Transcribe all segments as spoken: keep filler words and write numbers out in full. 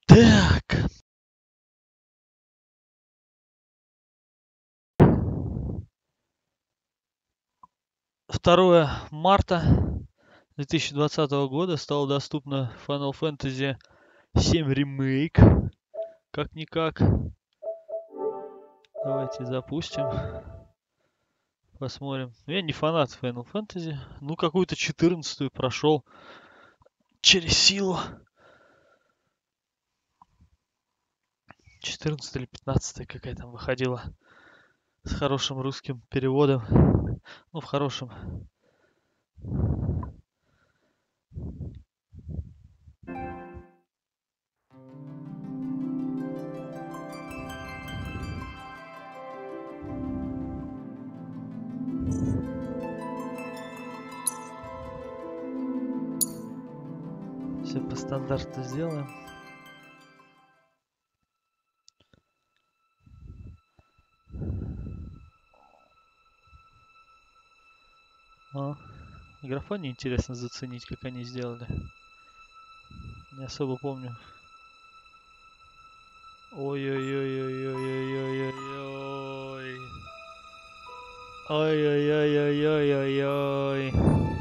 Так. второе марта две тысячи двадцатого года стало доступно Final Fantasy семь Remake. Как-никак. Давайте запустим. Посмотрим. Я не фанат Final Fantasy. Ну, какую-то четырнадцатую прошел через силу. четырнадцатая или пятнадцатая какая там выходила. С хорошим русским переводом. Ну, в хорошем. Все по стандарту сделаем. О, графоне интересно заценить, как они сделали. Не особо помню. Ой-ой-ой-ой-ой-ой-ой-ой. Ой-ой-ой-ой-ой-ой-ой.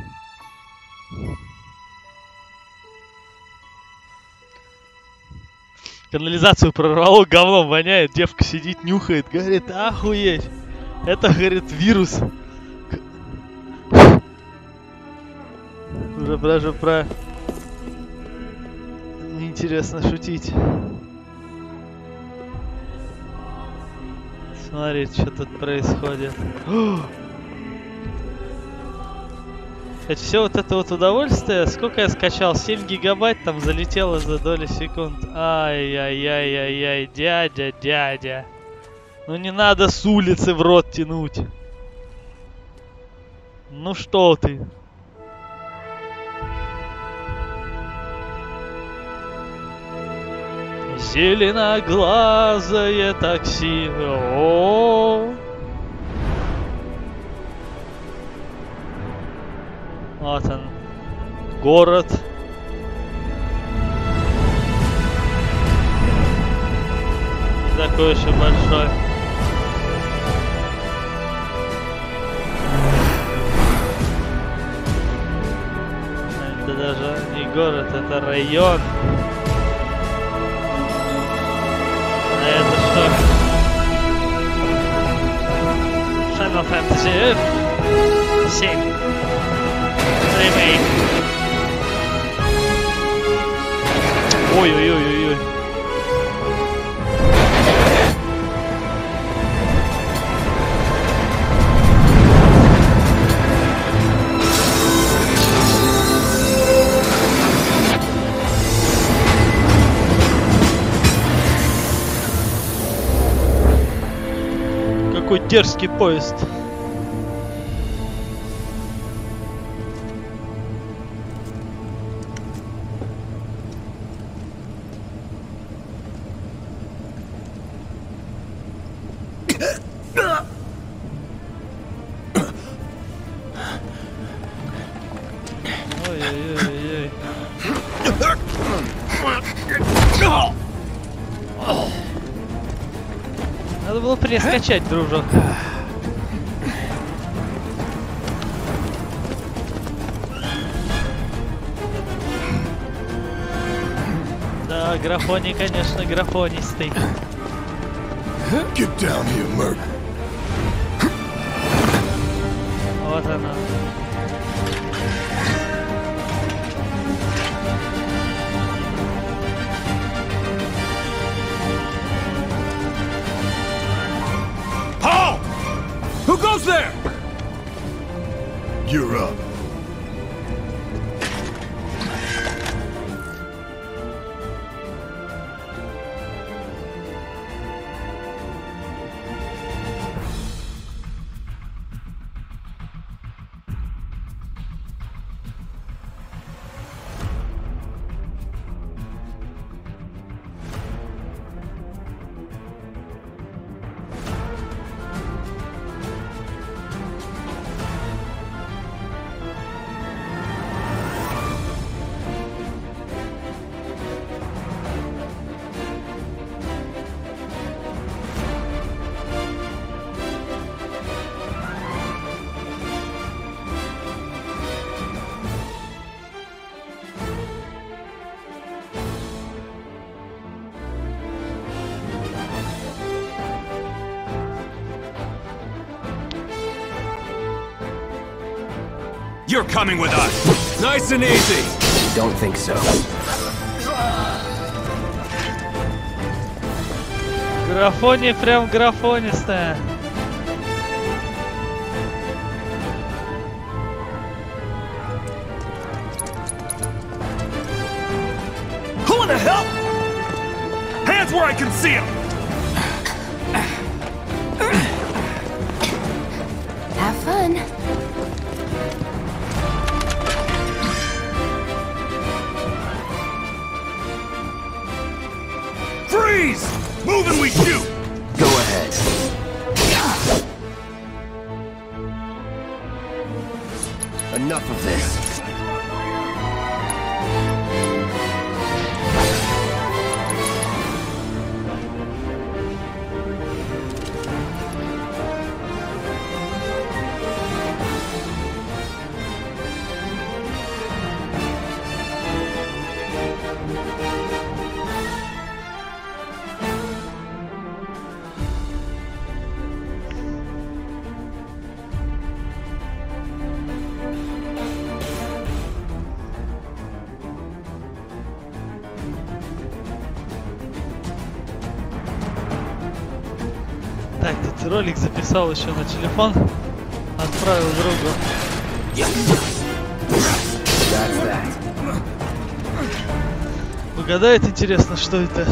Канализацию прорвало, говном воняет, девка сидит, нюхает, говорит, охуеть. Это, говорит, вирус. Уже даже про... Неинтересно шутить. Смотрите, что тут происходит. Это все вот это вот удовольствие. Сколько я скачал? семь гигабайт там залетело за доли секунд. Ай-яй-яй-яй-яй, дядя, дядя. Ну не надо с улицы в рот тянуть. Ну что ты? Зеленоглазое такси. О-о-о. Вот он, город. Такой уж и большой. Это даже не город, это район. А это что? Final Fantasy семь. Ремейк. Ой-ой-ой-ой-ой. Какой дерзкий поезд. Ой-ой-ой-ой. Надо было перескачать, дружок. Да, графоний, конечно, графонистый. Get down here, Merc. Вот она. Paul! Who goes there? You're up. You're coming with us. Nice and easy. Don't think so. Графония прям графонистая. Who in the hell? Hands where I can see them. Have fun. Freeze! Move and we shoot! Go ahead. Enough of this. Так, тут ролик записал еще на телефон, отправил другу. Угадает, интересно, что это?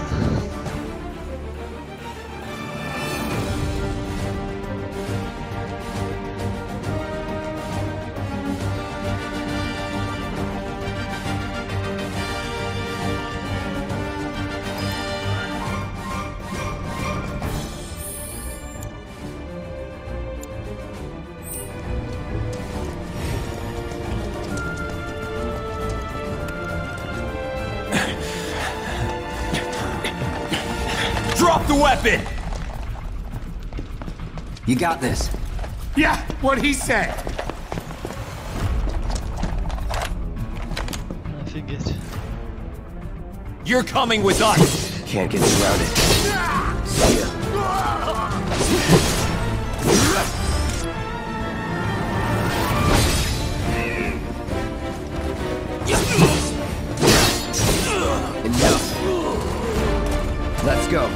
Drop the weapon! You got this. Yeah, what he said. Офигеть. You're coming with us. Can't get surrounded. See ya. Enough. Let's go.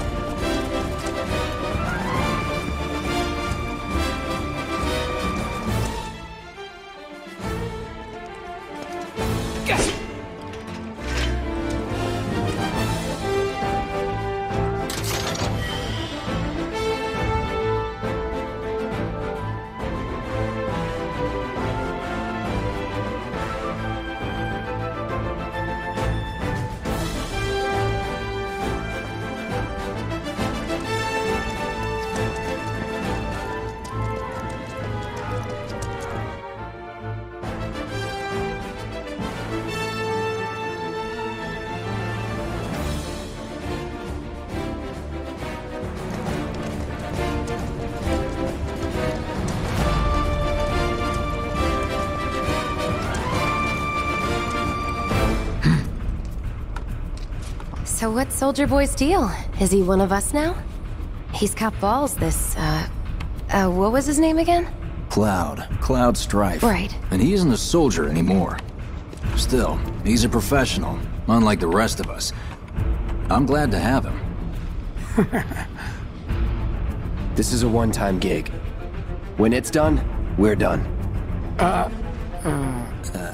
So what's Soldier Boy's deal? Is he one of us now? He's got balls, this, uh... Uh, what was his name again? Cloud. Cloud Strife. Right. And he isn't a soldier anymore. Still, he's a professional, unlike the rest of us. I'm glad to have him. This is a one-time gig. When it's done, we're done. Uh, uh,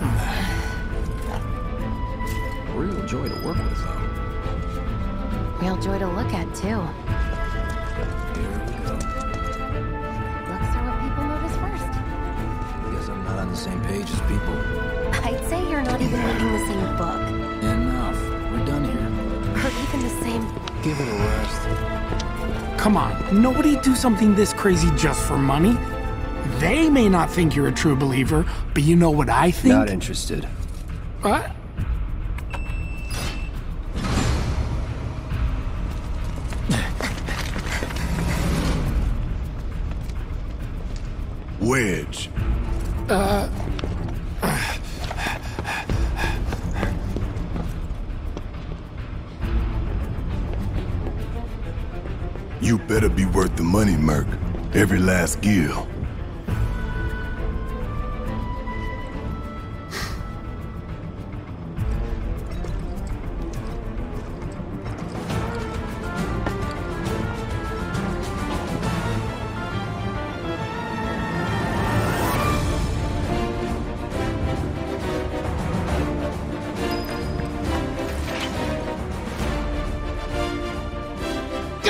Real joy to work with, though. Real joy to look at, too. Here we go. Looks are what people notice first. Guess I'm not on the same page as people. I'd say you're not even reading the same book. Enough. We're done here. Or even the same... Give it a rest. Come on, nobody do something this crazy just for money. They may not think you're a true believer, but you know what I think? Not interested. What? Wedge. Uh... You better be worth the money, Merc. Every last gill.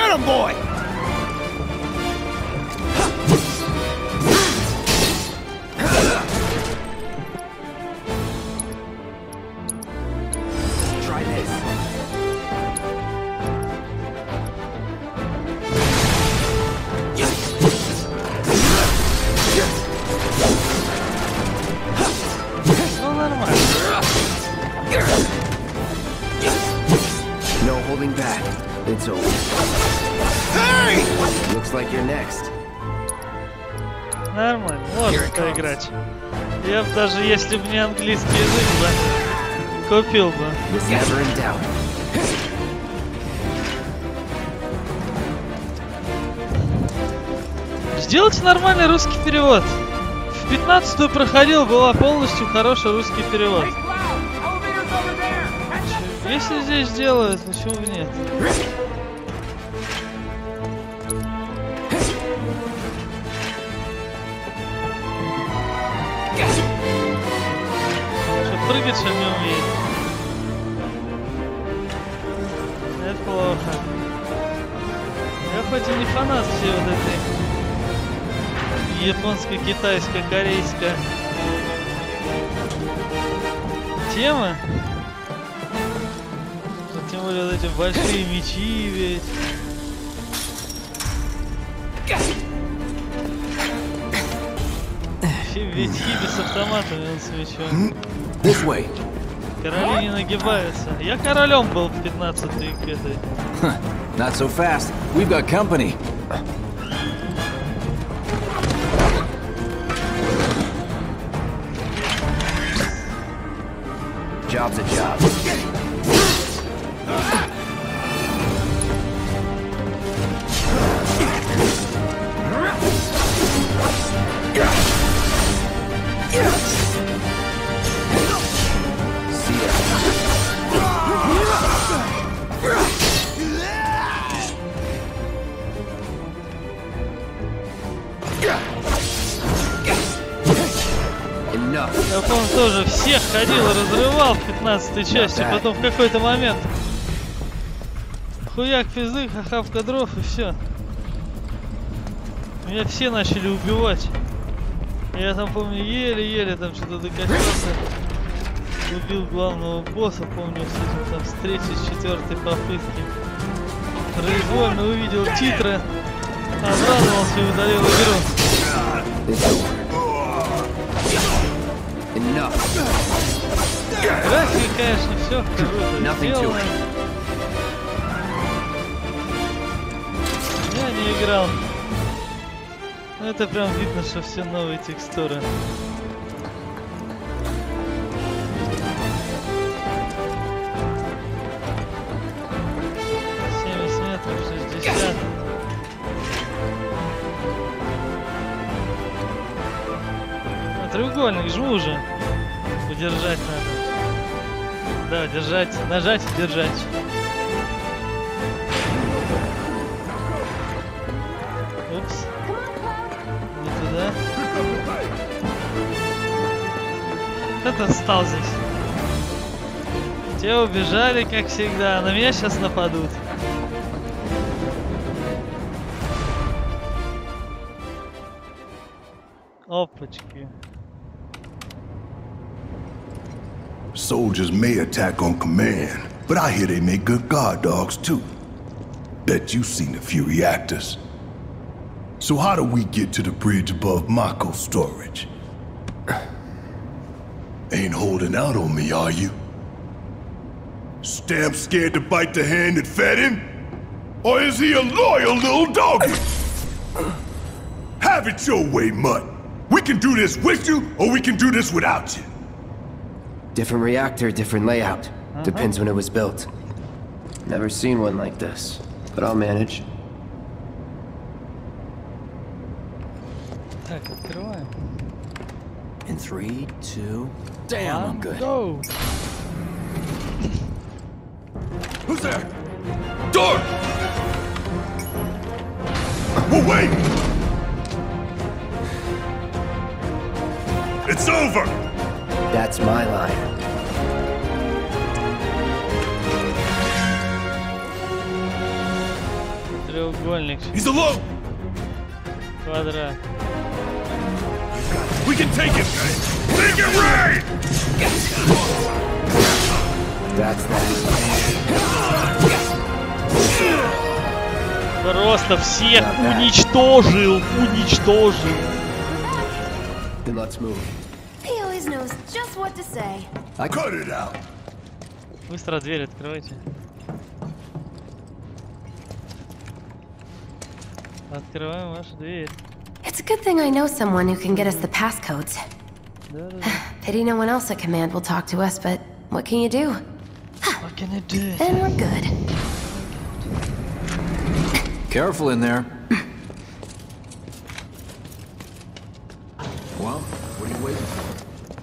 Get him, boy! Try this. Ну, нормально. No holding back. It's over. Hey! Looks like you're next. Нормально, можно поиграть. Я бы даже, если бы не английский язык, бы купил бы. Never in doubt. Сделайте нормальный русский перевод. В пятнадцатую проходил, была полностью хороший русский перевод. Если здесь делают, почему бы нет? Что, прыгать что не умеет? Это плохо. Я хоть и не фанат всей вот этой японской, китайской, корейской темы. Тем более вот эти большие мечи ведь. Ведь Хиби с автоматами, он с мечом. This way. Короли не нагибаются. Я королем был в пятнадцатой к этой. Huh, not so fast. We've got company. Job's a job. Я помню, тоже всех ходил и разрывал в пятнадцатой части, потом в какой-то момент хуяк пизды, хахавка дров и все. Меня все начали убивать. Я там помню еле-еле там что-то докатился. Убил главного босса, помню, с этим там с третьей, с четвертой попытки. Произвольно увидел титры, обрадовался и удалил игру. График, конечно, все круто сделано. Я не играл. Но это прям видно, что все новые текстуры. семьдесят метров, шестьдесят. А, треугольник, жму уже. Удержать надо. Да, держать, нажать и держать. Упс. Не туда. Кто-то встал здесь. Те убежали, как всегда. На меня сейчас нападут. Опачки. Soldiers may attack on command, but I hear they make good guard dogs too. Bet you've seen a few reactors. So how do we get to the bridge above Mako storage? Ain't holding out on me, are you? Stamp scared to bite the hand that fed him? Or is he a loyal little doggy? Have it your way, Mutt. We can do this with you, or we can do this without you. Different reactor, different layout. Uh-huh. Depends when it was built. Never seen one like this, but I'll manage. Так, открываем. In three, two. Damn, I'm good. Go. Who's there? Door! Well, wait! It's over! That's my line. Треугольник. He's alone. Квадрат. We can take him. Take it right. That's that. Просто всех уничтожил, уничтожил. Then let's move. He always knows just what to say. I cut it out. Быстро дверь откройте. Открываем вашу дверь. It's a good thing I know someone who can get us the passcodes. Да-да-да. Pity no one else at command will talk to us, but what can you do? What can I do? Then we're good. Careful in there. Well, what are you waiting for?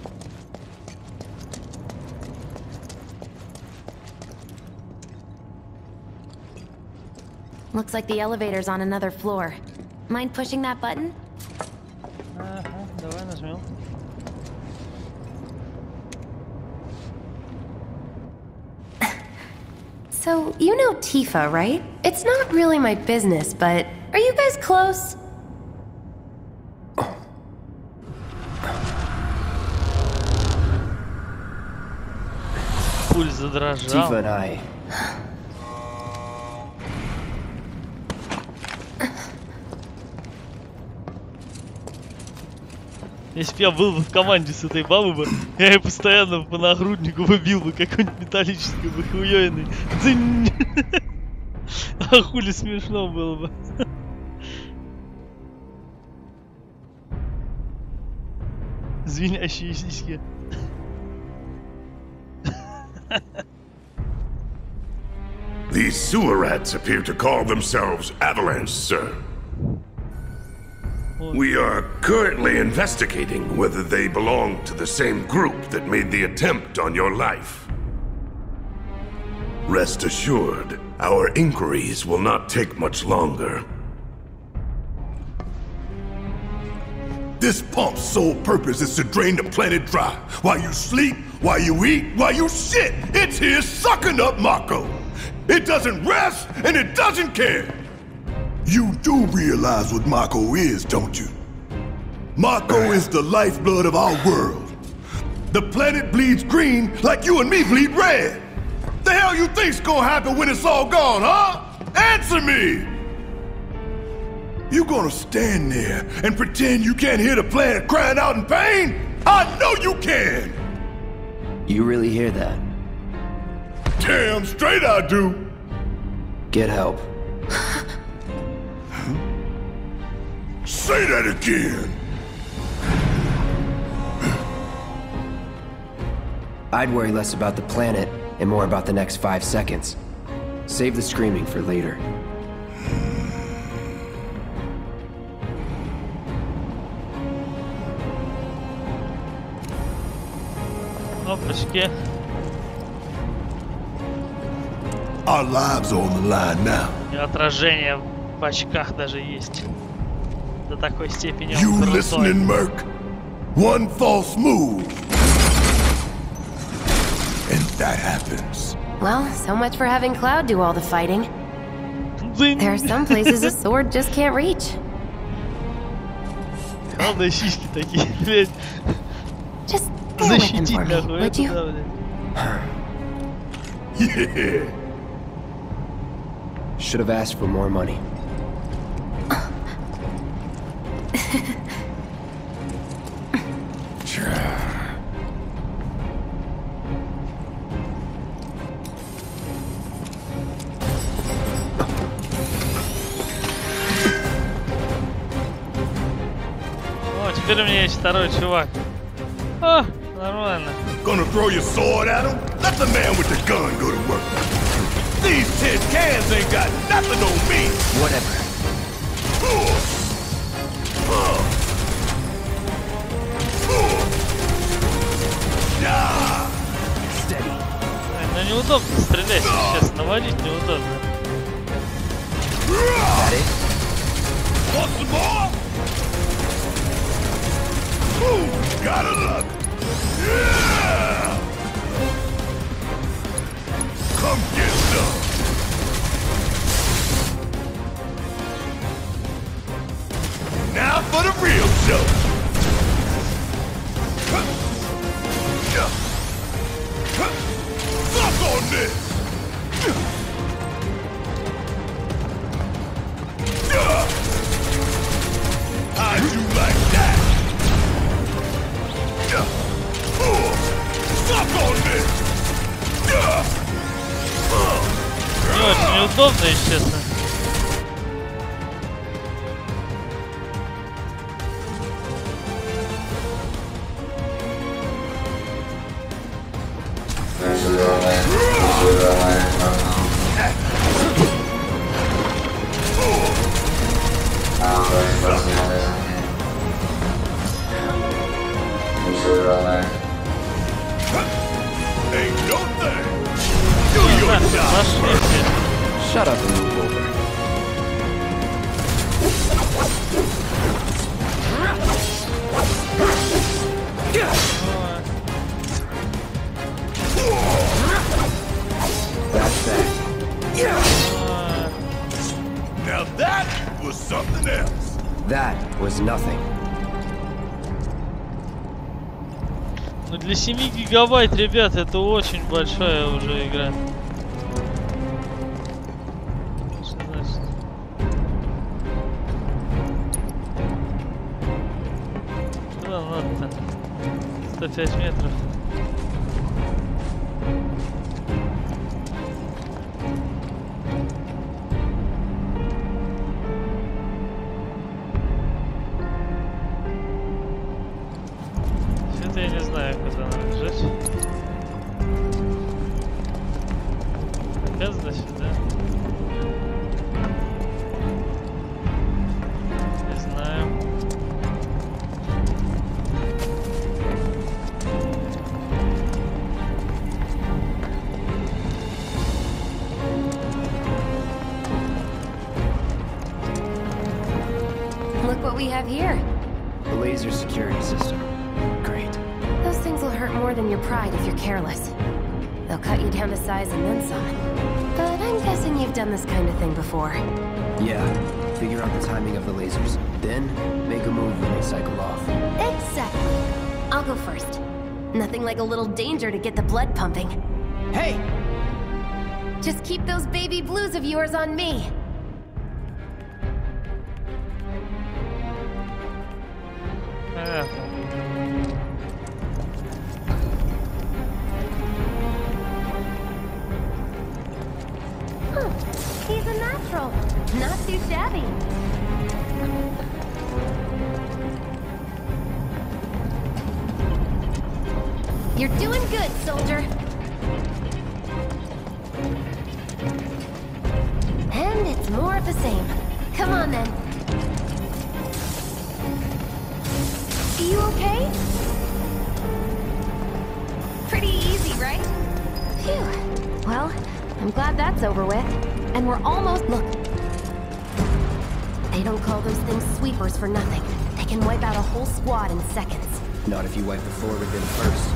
Looks like the elevator's on another floor. Mind pushing that button? Ага, давай нажмем. So, you know Tifa, right? It's not really my business, but are you guys close? Пульс задрожал. Tifa and I. Если бы я был бы в команде с этой бабой бы, я ее постоянно по нагруднику выбил бы какой-нибудь металлический бы хуёйный. Дзынь. А хули смешно было бы. Звенящие сиськи. These sewer rats appear to call themselves Avalanche, sir. We are currently investigating whether they belong to the same group that made the attempt on your life. Rest assured, our inquiries will not take much longer. This pump's sole purpose is to drain the planet dry. While you sleep, while you eat, while you shit, it's here sucking up Mako. It doesn't rest, and it doesn't care. You do realize what Mako is, don't you? Mako is the lifeblood of our world. The planet bleeds green like you and me bleed red. The hell you think's gonna happen when it's all gone, huh? Answer me! You gonna stand there and pretend you can't hear the planet crying out in pain? I know you can! You really hear that? Damn straight I do! Get help. Say that again! I'd worry less about the planet and more about the next five seconds. Save the screaming for later. Опачки. Our lives are on the line now. И отражение в очках даже есть. До такой степени You он крутой. listening, Merc? One false move. And that happens. Well, so much for having Cloud do all the fighting. Дзынь. There are some places a sword just can't reach. Главное, сиськи такие, блядь. Just get a weapon Защитить for me, нахуй, would это you? да, блядь. Yeah. Should have asked for more money. О, теперь у меня есть второй чувак. О, нормально. Gonna throw your sword at him? Let the man with the gun go to work. These tin cans ain't got nothing on me. Whatever. Steady. Ай, ну неудобно стрелять сейчас, наводить неудобно. Got it? Want some more? Ooh, gotta look. Yeah! Come get some. очень удобно, если честно. Ain't no thing. Do your job. Пошли все. Shut up and move over. That's that. Now that was something else. That was nothing. Ну для семи гигабайт, ребят, это очень большая уже игра. Что значит? Куда надо-то? сто пять метров. Я не знаю, куда надо бежать. Опять, значит, да? Не знаю. Look what we have here. The laser security system. Great. Those things will hurt more than your pride if you're careless. They'll cut you down to size and then some. But I'm guessing you've done this kind of thing before. Yeah. Figure out the timing of the lasers. Then, make a move when they cycle off. Exactly. I'll go first. Nothing like a little danger to get the blood pumping. Hey! Just keep those baby blues of yours on me. Понятно. Huh. He's a natural. Not too shabby. You're doing good, soldier. And it's more of the same. Come on, then. You okay? Pretty easy, right? Phew. Well, I'm glad that's over with. And we're almost... Look. They don't call those things sweepers for nothing. They can wipe out a whole squad in seconds. Not if you wipe the floor with them first.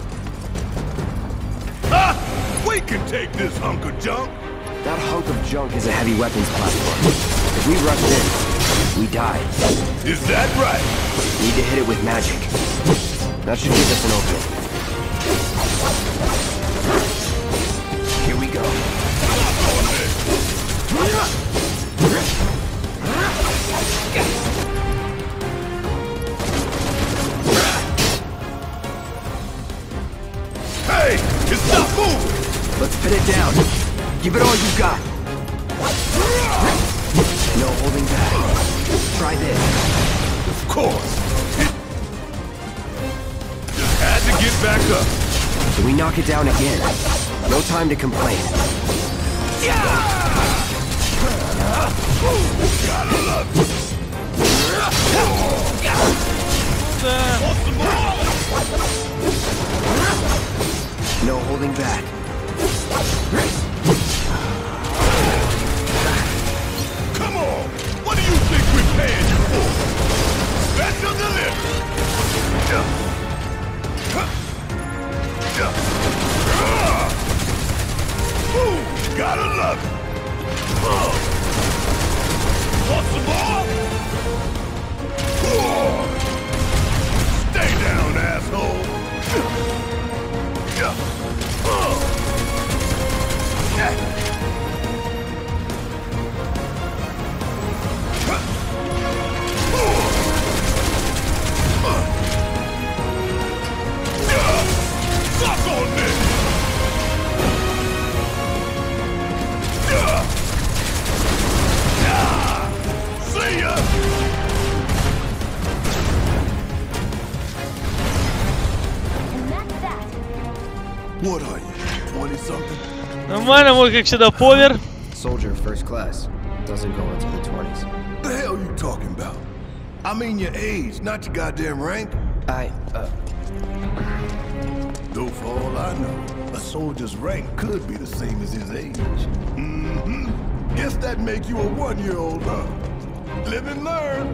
Ah! We can take this hunk of junk. That hunk of junk is a heavy weapons platform. If we rush in, we die. Is that right? Need to hit it with magic. That should give us an opening. Here we go. Hey! It's not moving! Let's pin it down. Give it all you got. No holding back. Try this. Of course. Just had to get back up. So we knock it down again. No time to complain. Gotta love it. Want some more? No holding back. Come on! What do you think we're paying you for? Special delivery! Ooh, gotta love it! Want some more? Stay down, asshole! Suck on this! нормально, мой как всегда повер. Soldier first class. Doesn't go into the twenties. The hell you talking about? I mean your age, not your goddamn rank. I, uh... Though for all I know, a soldier's rank could be the same as his age. Mm-hmm. Guess that make you a one-year-old, huh? Live and learn.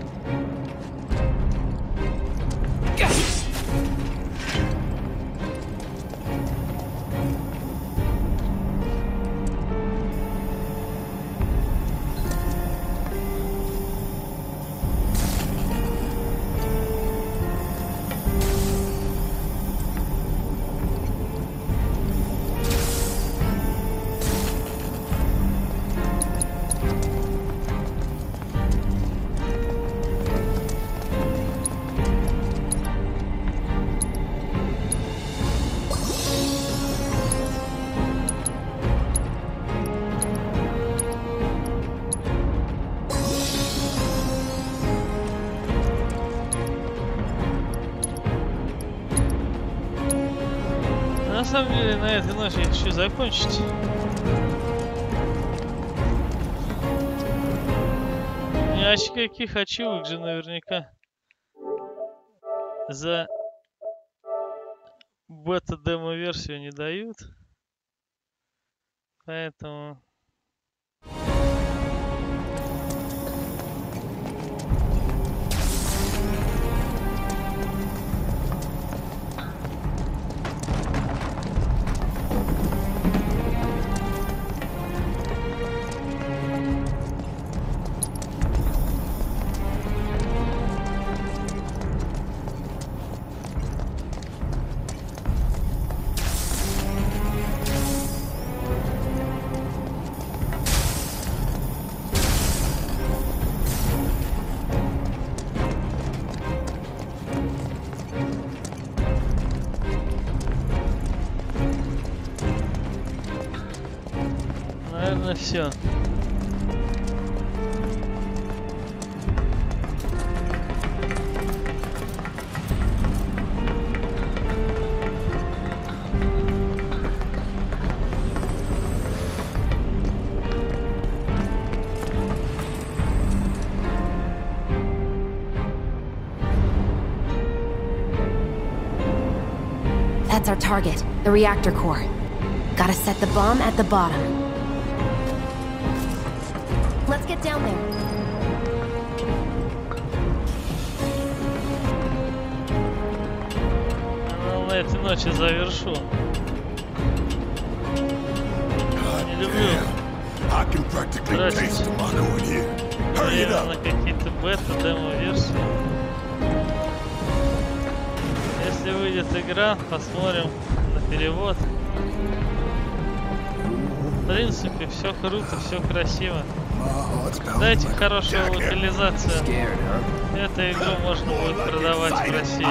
На самом деле, на этой ночи я хочу закончить. Ящики каких ачивок же наверняка за бета-демо-версию не дают. Поэтому... Наверное, все. That's our target, the reactor core. Gotta set the bomb at the bottom. Let's get down there. Ну, на этой ночи завершу. Не люблю тратить время на какие-то бета-демо-версии. Если выйдет игра, посмотрим на перевод. В принципе, все круто, все красиво. Дайте хорошую локализацию. Эту игру можно будет продавать в России.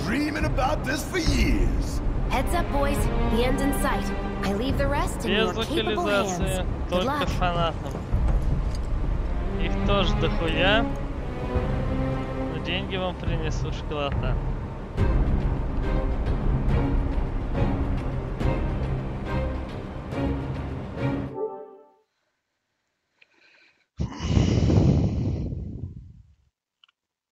Без локализации, только фанатам. Их тоже дохуя, но деньги вам принесу школота.